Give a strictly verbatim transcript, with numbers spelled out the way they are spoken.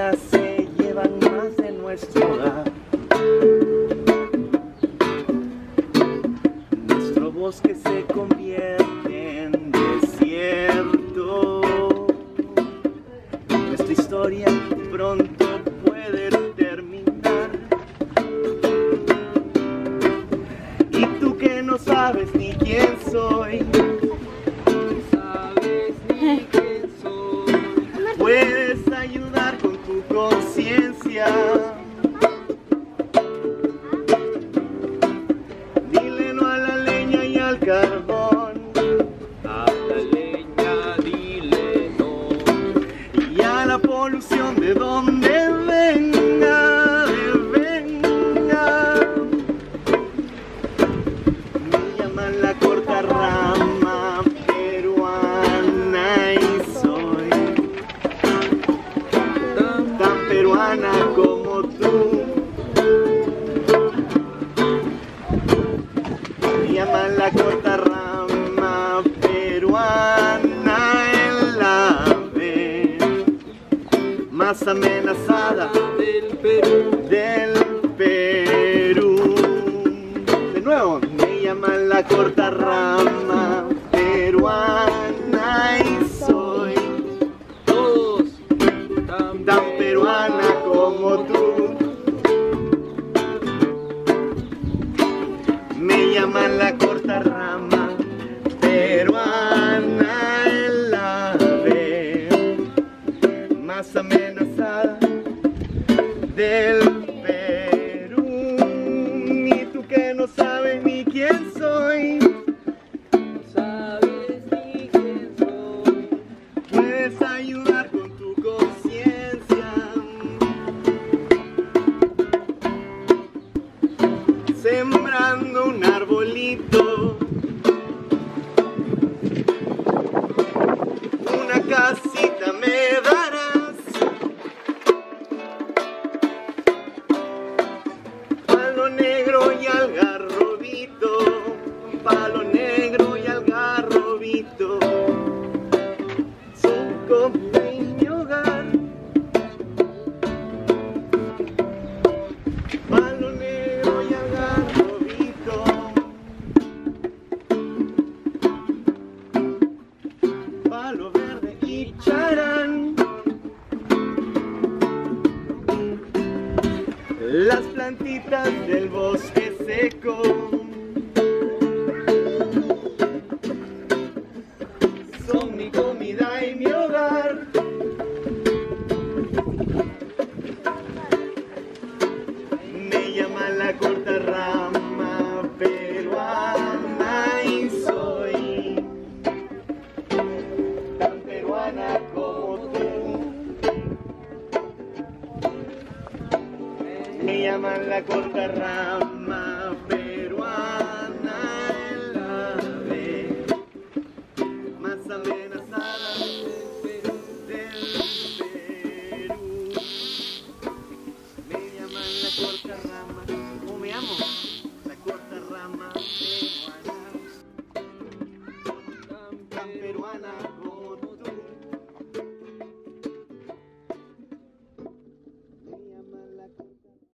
arenas se llevan más de nuestro hogar. Nuestro bosque se convierte en desierto. Nuestra historia pronto puede terminar. Y tú que no sabes ni quién soy, puedes ayudar con tu conciencia. Dile no a la leña y al carbón. A la leña dile no. Y a la polución de donde venga, de venga. Me llaman la corta rama peruana y soy tan peruana como tú. Me llaman la corta rama peruana, el ave más amenazada Del Perú. del Perú. De nuevo, me llaman la corta rama peruana y soy Todos tan, tan peruana como tú. Me llaman la corta rama peruana, el ave más amenazada del Perú. Y tú que no sabes ni quién soy, No sabes ni quién soy. puedes ayudar con tu conciencia. Sembrando un arbolito, una casita me darás. Palo negro y algarrobito, palo negro y algarrobito, son como en mi hogar. Palo negro y algarrobito, palo verde y charán. Las plantitas del bosque seco son mi comida y mi hogar. Me llaman la corta rama peruana y soy tan peruana como tú. Me llaman la corta rama peruana, el ave más amenazada del Perú. Me llaman la corta rama, ¿cómo me llamo? La corta rama.